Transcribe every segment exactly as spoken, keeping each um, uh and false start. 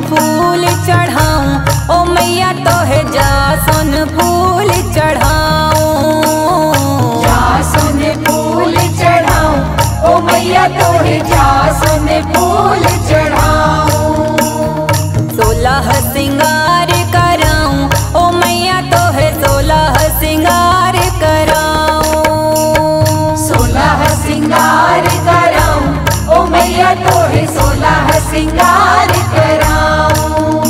फूल चढ़ाऊं, ओ मैया तोहे जासुन फूल चढ़ाऊं। जासुन फूल चढ़ाऊं, ओ मैया तोहे जासुन फूल चढ़ाऊं। सोलह सिंगार कराऊं, ओ मैया तोहे सोलह सिंगार कराऊं। सोलह सिंगार कराऊं, ओ मैया तोहे सोलह सिंगार कराऊं।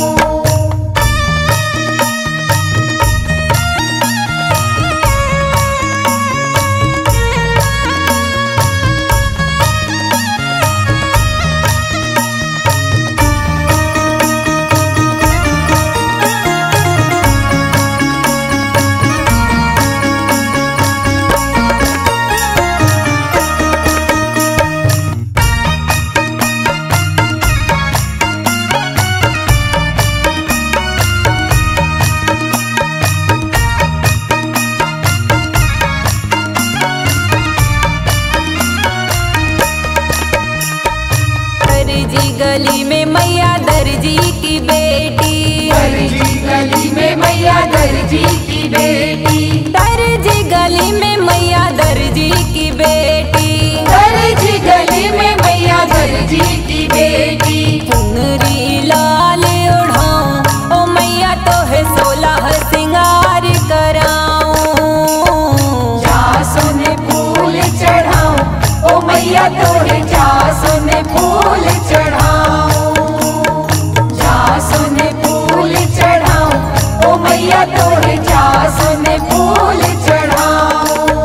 दर्जी गली में मैया दर्जी की बेटी, दर्जी गली में मैया दर्जी की बेटी, दर्जी गली में मैया दर्जी की बेटी, दर्जी गली में मैया दर्जी की बेटी। चुनरी लाल ओढ़ाऊं, ओ मैया तोहे सोलह सिंगार कराऊं। जासुन फूल चढ़ाऊं, ओ मैया तोहे जासुन फूल चढ़ाऊं। जासुन फूल चढ़ाऊं, ओ मैया तोहे जासुन फूल चढ़ाऊं।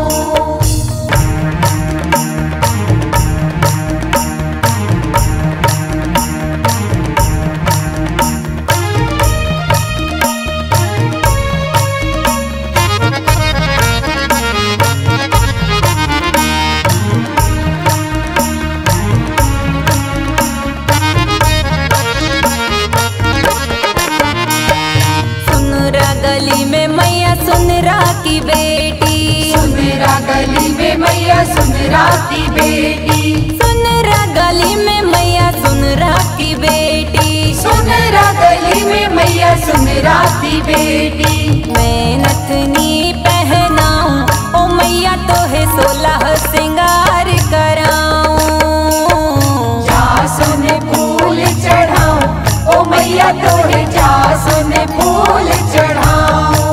गली में मैया सुनरा की बेटी, सुनरा गली में मैया सुनरा की बेटी, सुनरा गली में मैया सुनरा की बेटी, सुनरा गली में मैया सुनरा की बेटी। मैं नथनी पहनाऊं, ओ मैया तोहे सोलह सिंगार कराऊं। जासुन फूल चढ़ाऊं, ओ मैया तोहे जासुन फूल चढ़ाऊं।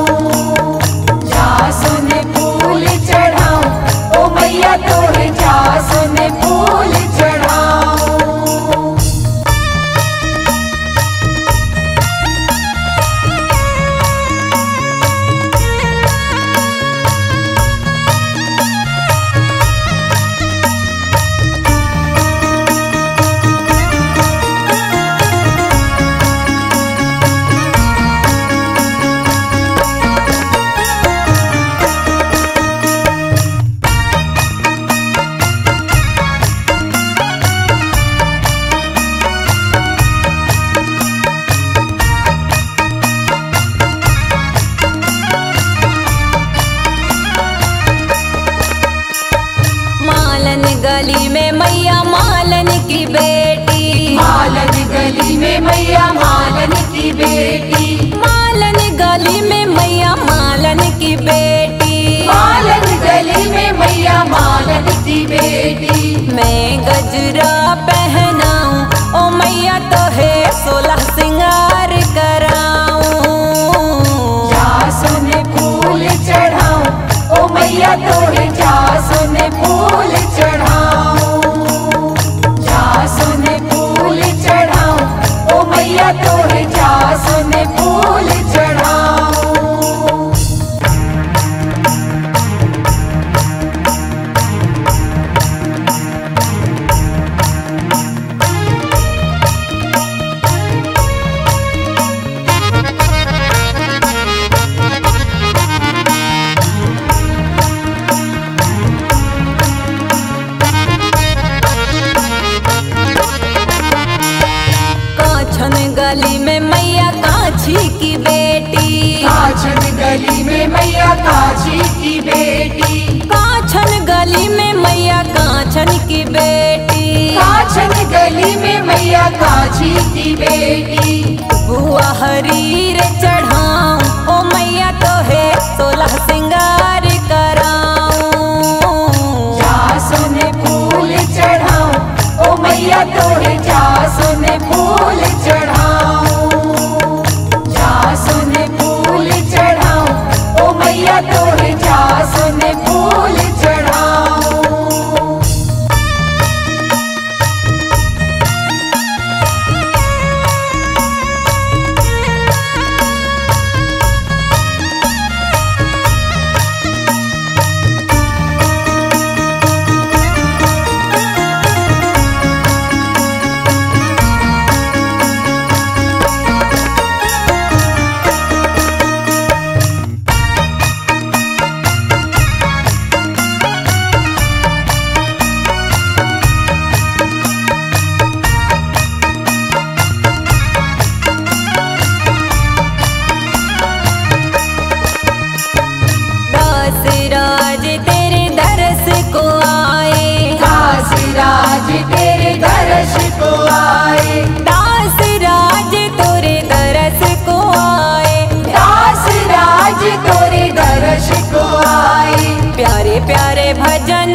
जासुन फूल चढ़ाऊं, ओ मैया तोहे जासुन फूल चढ़ाऊं। गली में मैया मालन की बेटी, मालन गली में मैया मालन की बेटी, मालन गली में मैया मालन की बेटी, मालन गली में मैया मालन की बेटी। मैं गजरा पहनाऊं, ओ मैया तोहे सोलह सिंगार कराऊं। जासुन फूल चढ़ाऊं, ओ मैया तोहे जासुन फूल चढ़ाऊं। जासुन फूल चढ़ाऊं, ओ मैया तोहे जासुन फूल चढ़ाऊं। गली में मैया काछी की बेटी, काछन गली में मैया काछी की बेटी, काछन गली में मैया काछन की बेटी, काछन गली में मैया काछी की बेटी। बुआ हरीर चढ़ाऊं ओ मैया तो है सोलह सिंगार कराऊं। जासुन फूल चढ़ाऊं ओ मैया तो है जासुन फूल चढ़ाऊं। जासुन फूल चढ़ाऊं ओ मैया तो है जासुन फूल चढ़ाऊं। दासराज तेरे दरस को आए। दासराज तेरे दरस को आए। दासराज तोरे दरस को आए। दासराज तोरे दरस को आए। प्यारे प्यारे भजन